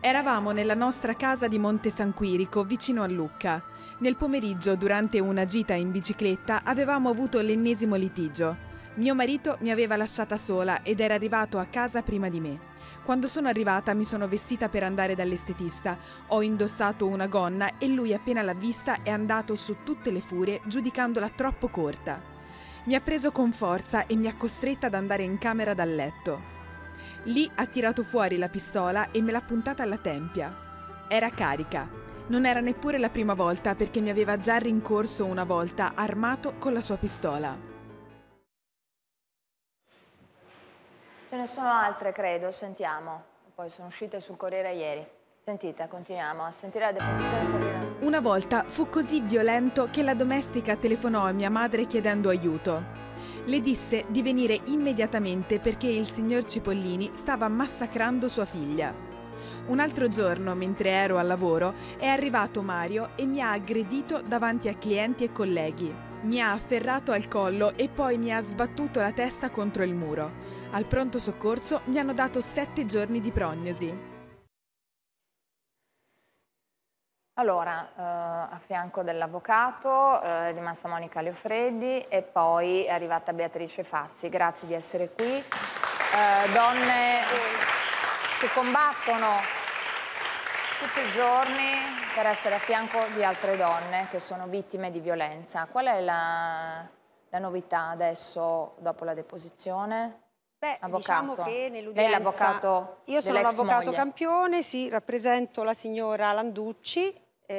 Eravamo nella nostra casa di Monte San Quirico, vicino a Lucca. Nel pomeriggio, durante una gita in bicicletta, avevamo avuto l'ennesimo litigio. Mio marito mi aveva lasciata sola ed era arrivato a casa prima di me. Quando sono arrivata mi sono vestita per andare dall'estetista, ho indossato una gonna e lui appena l'ha vista è andato su tutte le furie giudicandola troppo corta. Mi ha preso con forza e mi ha costretta ad andare in camera dal letto. Lì ha tirato fuori la pistola e me l'ha puntata alla tempia. Era carica. Non era neppure la prima volta perché mi aveva già rincorso una volta armato con la sua pistola. Ce ne sono altre, credo, sentiamo. Poi sono uscite sul Corriere ieri. Sentite, continuiamo a sentire la deposizione Sabrina. Una volta fu così violento che la domestica telefonò a mia madre chiedendo aiuto. Le disse di venire immediatamente perché il signor Cipollini stava massacrando sua figlia. Un altro giorno, mentre ero al lavoro, è arrivato Mario e mi ha aggredito davanti a clienti e colleghi. Mi ha afferrato al collo e poi mi ha sbattuto la testa contro il muro. Al pronto soccorso mi hanno dato 7 giorni di prognosi. Allora, a fianco dell'avvocato è rimasta Monica Leofreddi e poi è arrivata Beatrice Fazzi. Grazie di essere qui. Donne che combattono tutti i giorni per essere a fianco di altre donne che sono vittime di violenza. Qual è la novità adesso, dopo la deposizione? Beh, Avvocato. diciamo che nell'udienza... Lei è l'avvocato Io sono dell'ex l'avvocato moglie. Campione, sì, rappresento la signora Landucci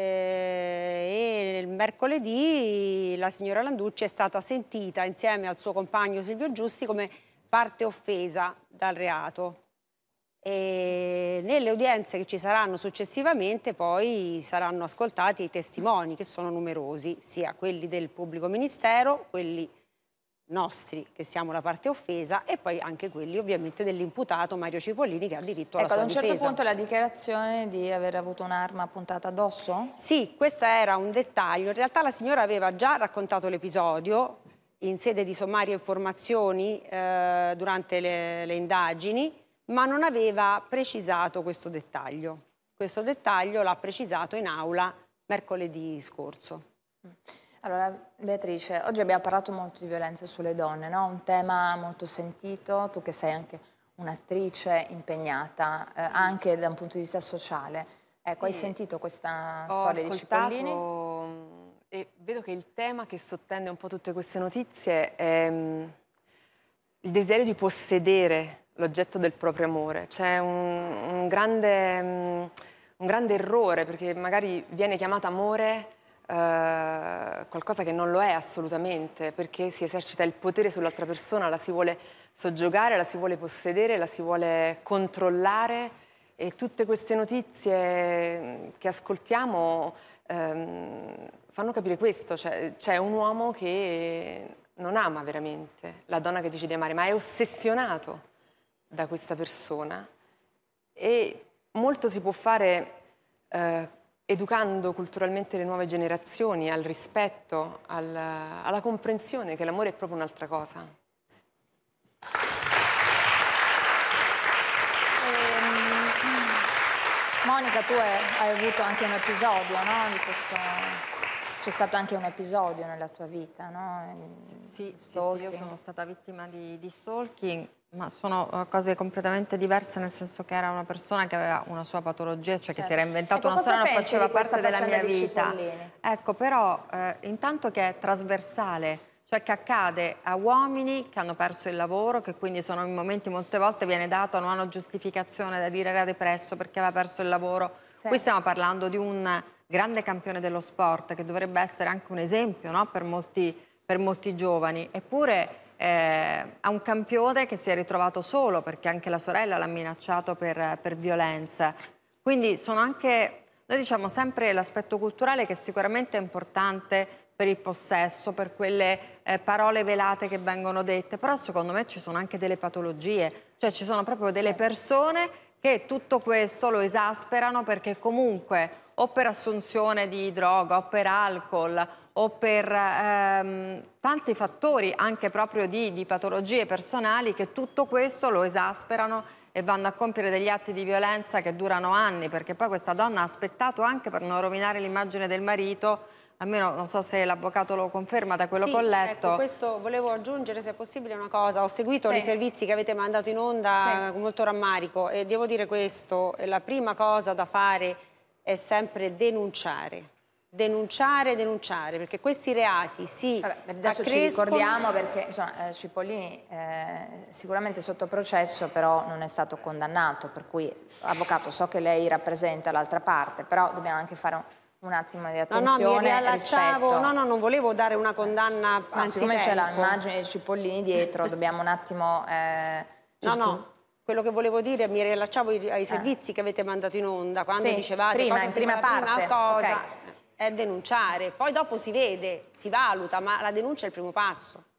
e il mercoledì la signora Landucci è stata sentita insieme al suo compagno Silvio Giusti come parte offesa dal reato. E nelle udienze che ci saranno successivamente poi saranno ascoltati i testimoni, che sono numerosi, sia quelli del pubblico ministero, quelli nostri che siamo la parte offesa e poi anche quelli ovviamente dell'imputato Mario Cipollini che ha diritto alla sua Ecco, ad un certo difesa. punto la dichiarazione di aver avuto un'arma puntata addosso? Sì, questo era un dettaglio. In realtà la signora aveva già raccontato l'episodio in sede di sommarie informazioni durante le indagini, ma non aveva precisato questo dettaglio. Questo dettaglio l'ha precisato in aula mercoledì scorso. Allora, Beatrice, oggi abbiamo parlato molto di violenza sulle donne, no? Un tema molto sentito, tu che sei anche un'attrice impegnata anche da un punto di vista sociale. Ecco, Sì, hai sentito questa storia di Cipollini? E vedo che il tema che sottende un po' tutte queste notizie è il desiderio di possedere l'oggetto del proprio amore. C'è un grande errore, perché magari viene chiamato amore qualcosa che non lo è assolutamente, perché si esercita il potere sull'altra persona, la si vuole soggiogare, la si vuole possedere, la si vuole controllare, e tutte queste notizie che ascoltiamo fanno capire questo. C'è un uomo che non ama veramente la donna che dice di amare, ma è ossessionato da questa persona, e molto si può fare educando culturalmente le nuove generazioni al rispetto, alla comprensione che l'amore è proprio un'altra cosa. Monica, tu hai avuto anche un episodio, no? Di questo... C'è stato anche un episodio nella tua vita, no? Sì, io sono stata vittima di stalking, ma sono cose completamente diverse, nel senso che era una persona che aveva una sua patologia, cioè che si era inventato una storia, non faceva parte della mia vita. Ecco, però intanto che è trasversale, cioè che accade a uomini che hanno perso il lavoro, che quindi sono in momenti, molte volte viene dato, non hanno giustificazione da dire era depresso perché aveva perso il lavoro. Sì. Qui stiamo parlando di un grande campione dello sport che dovrebbe essere anche un esempio, no? per molti giovani, eppure ha un campione che si è ritrovato solo perché anche la sorella l'ha minacciato per violenza. Quindi sono anche, noi diciamo sempre l'aspetto culturale che sicuramente è importante per il possesso, per quelle parole velate che vengono dette, però secondo me ci sono anche delle patologie, cioè ci sono proprio delle persone che tutto questo lo esasperano perché comunque o per assunzione di droga o per alcol o per tanti fattori anche proprio di patologie personali, che tutto questo lo esasperano e vanno a compiere degli atti di violenza che durano anni, perché poi questa donna ha aspettato anche per non rovinare l'immagine del marito. Almeno non so se l'avvocato lo conferma da quello che ho letto. Ecco, questo volevo aggiungere, se è possibile, una cosa. Ho seguito i servizi che avete mandato in onda con molto rammarico e devo dire questo: la prima cosa da fare è sempre denunciare. Denunciare, perché questi reati adesso ci ricordiamo, perché insomma, Cipollini sicuramente sotto processo, però non è stato condannato, per cui, avvocato, so che lei rappresenta l'altra parte, però dobbiamo anche fare un attimo di attenzione. No, mi riallacciavo, non volevo dare una condanna siccome c'è l'immagine di Cipollini dietro, dobbiamo un attimo... quello che volevo dire, mi riallacciavo ai servizi che avete mandato in onda, quando dicevate in prima parte. La prima cosa è denunciare, poi dopo si vede, si valuta, ma la denuncia è il primo passo.